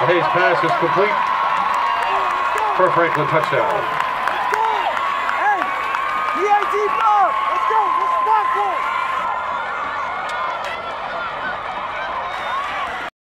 Hayes' pass is complete for a Franklin touchdown. Hey, EIT block!